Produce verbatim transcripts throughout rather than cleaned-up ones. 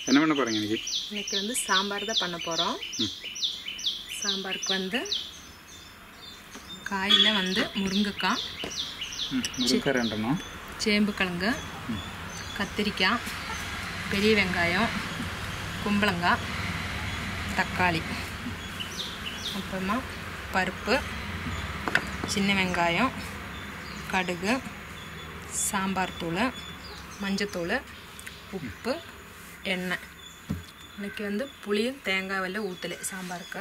என்ன பண்ண போறீங்க இன்னைக்கு? இன்னைக்கு வந்து சாம்பார் தான் பண்ண போறோம். சாம்பாருக்கு வந்து காயில வந்து முருங்கைக்காய், முருங்கைக்காய் ரெண்டணும், சேம்பு கிழங்கு, கத்திரிக்காய், பெரிய வெங்காயம், கும்பளங்காய், தக்காளி, அப்புறமா பருப்பு, சின்ன வெங்காயம், கடுகு, சாம்பார் தூள், மஞ்சத்தூள், உப்பு, எண்ணெய். இன்னைக்கு வந்து புளியும் தேங்காய் வெல்லம் ஊற்றலை சாம்பாருக்கு.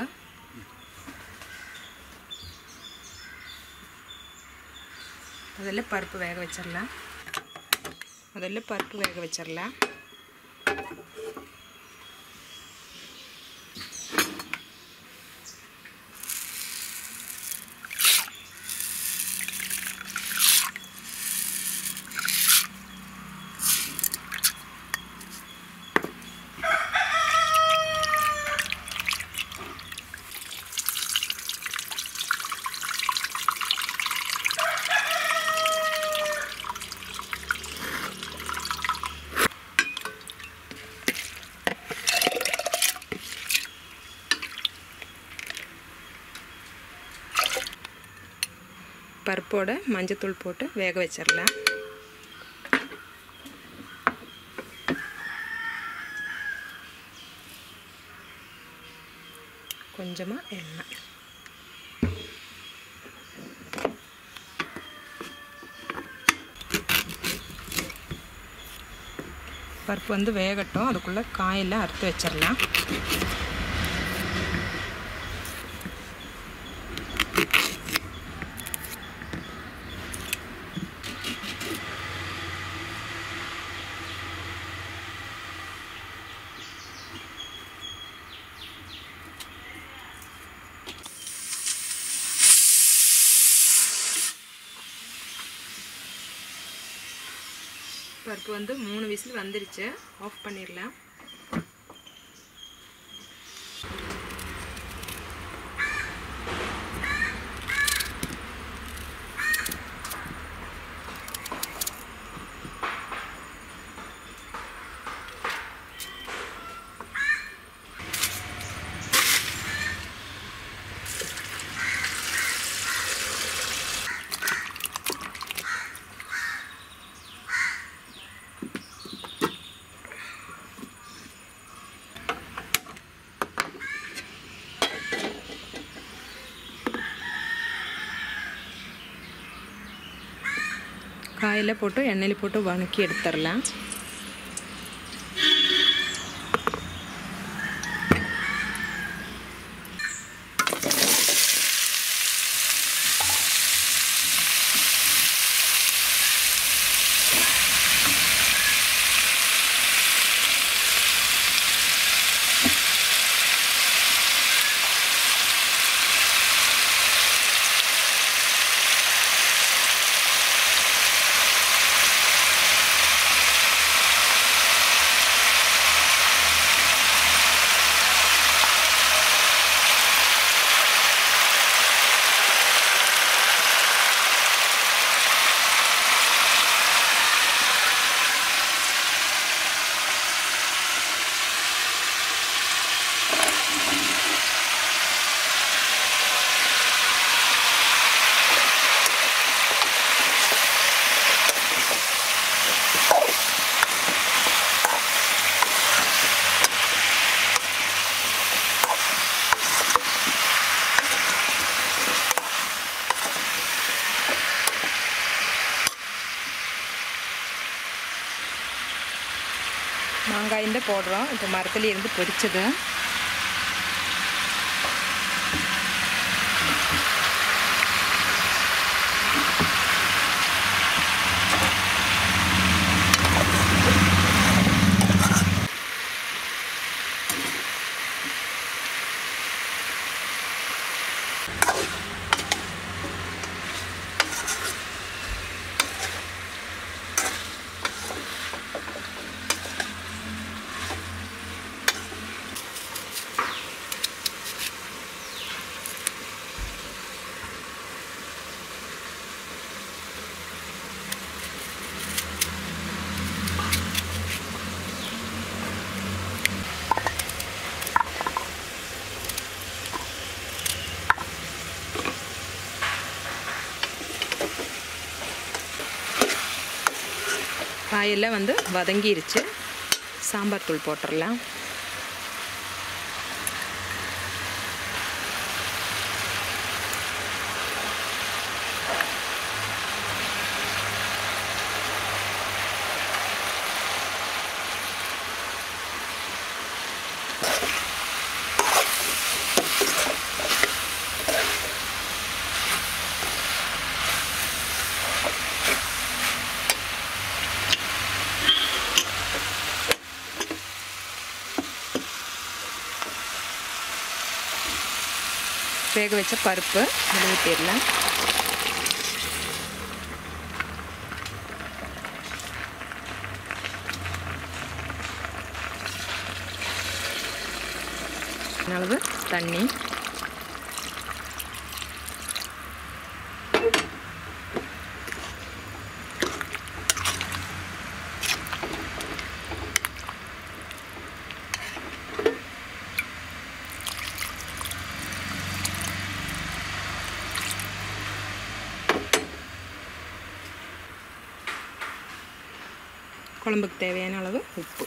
முதல்ல பருப்பு வேக வச்சிடலாம். முதல்ல பருப்பு வேக வச்சிடலாம். பருப்போட மஞ்சத்தூள் போட்டு வேக வச்சிடலாம். கொஞ்சமாக எண்ணெய். பருப்பு வந்து வேகட்டும், அதுக்குள்ளே காயெல்லாம் அறுத்து வச்சிடலாம். பருப்பு வந்து மூணு விசில் வந்துருச்சு. ஆஃப் பண்ணிடலாம். காயில் போட்டு எண்ணெயில் போட்டு வதக்கி எடுத்துடலாம். மாங்காய் போடுறோம். இப்போ மரத்துல இருந்து பொரிச்சது. காயெல்லாம் வந்து வதங்கிருச்சு. சாம்பார் தூள் போட்டுடலாம். வேக வச்ச பருப்பு இதில் ஊற்றிடலாம். அளவு தண்ணி, குழம்புக்கு தேவையான அளவு உப்பு.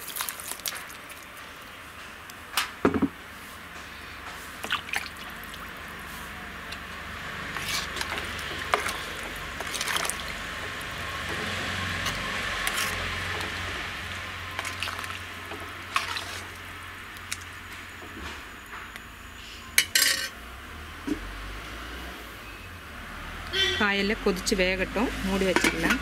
காயெல்லாம் கொதிச்சு வேகட்டும், மூடி வச்சிடலாம்.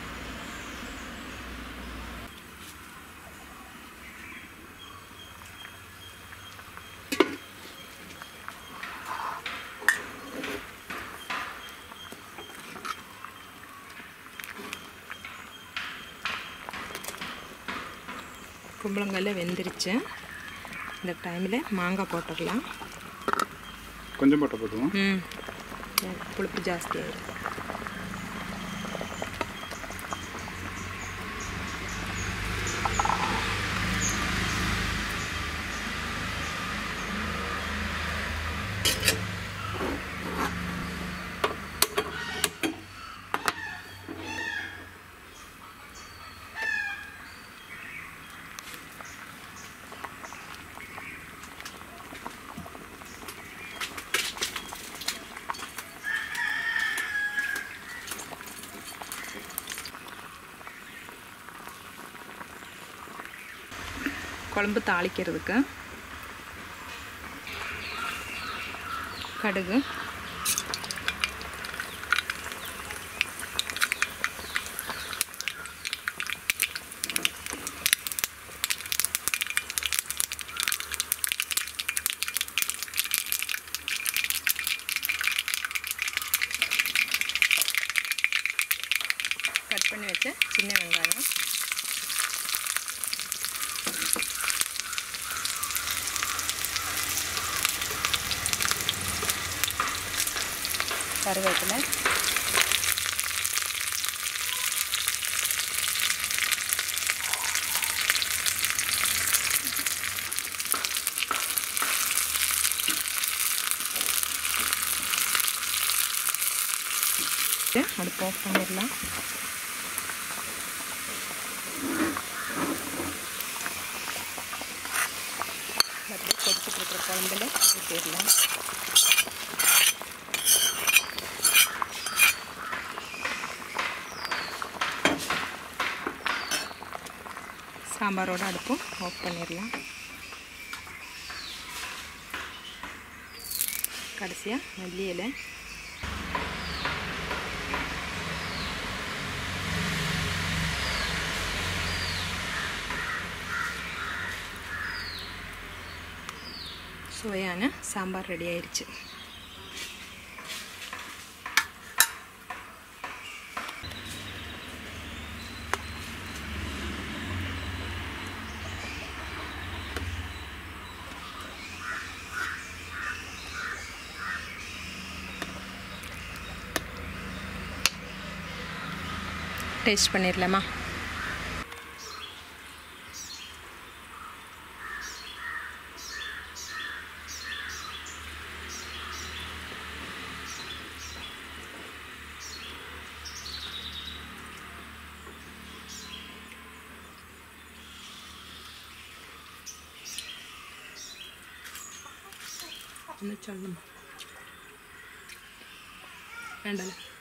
கும்பளங்காயில் வெந்துருச்சு. இந்த டைமில் மாங்காய் போட்டுடலாம். கொஞ்சம் போட்ட போதும். ம் புளிப்பு ஜாஸ்தியாகிடும். குழம்பு தாளிக்கிறதுக்கு கடுகு, கட் பண்ணி வச்ச சின்ன வெங்காயம், கருவேப்பிலை, அடுப்பு ஆஃப் பண்ணிடலாம். அப்படியே கொதிச்சுட்டு இருக்கிற குழம்புல ஊற்றிடலாம். சாம்பாரோட அடுப்பும் ஆஃப் பண்ணிடலாம். கடைசியாக மல்லி இலை, சுவையான சாம்பார் ரெடி ஆயிடுச்சு. டேஸ்ட் பண்ணிடலாமா? சின்ன சொல்லணும் வேண்டாம்